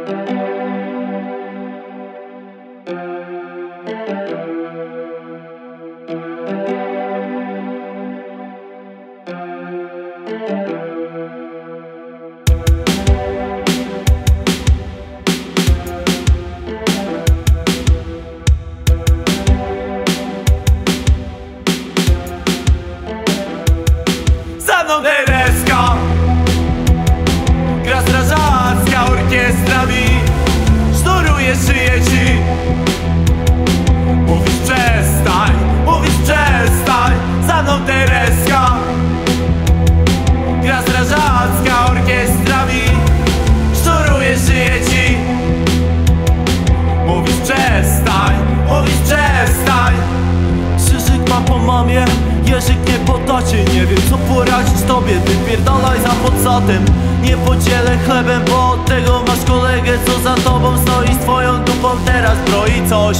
Tereska gra strażacka, orkiestra mi sznuruje szyję ci. Mówisz przestań, za mną Tereska. Gra strażacka, orkiestra mi sznuruje szyję ci. Mówisz przestań. Krzyżyk mam po mamie, Jerzyk nie po tacie. Nie wiem co poradzić tobie, wypierdalaj za podsatem. Nie podzielę chlebem, bo od tego masz kolegę, co za tobą stoi, z twoją dupą teraz broi coś.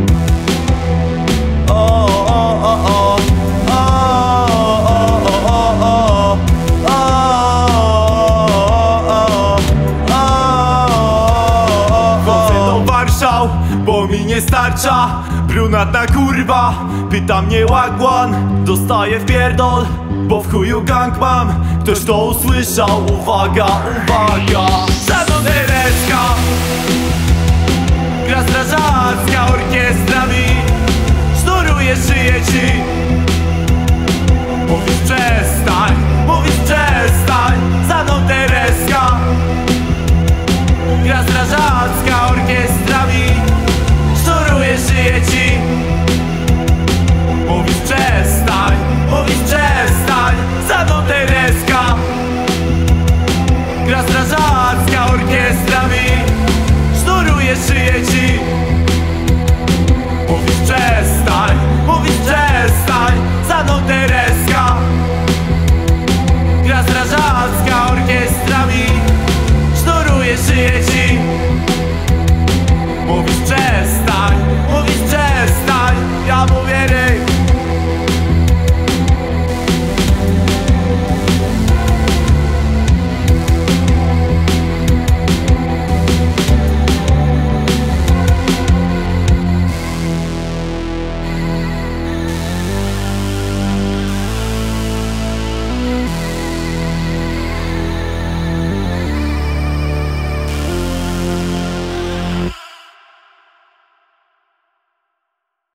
Chodzę do Warszaw, bo mi nie starcza. Brunatna kurwa pyta mnie łagłan. Dostaję w pierdol, bo w chuju gang mam. Ktoś to usłyszał, uwaga. Za mną Tereska gra strażacka, orkiestra mi sznuruje szyję ci. Mówisz przestań, za mną Tereska. Gra strażacka,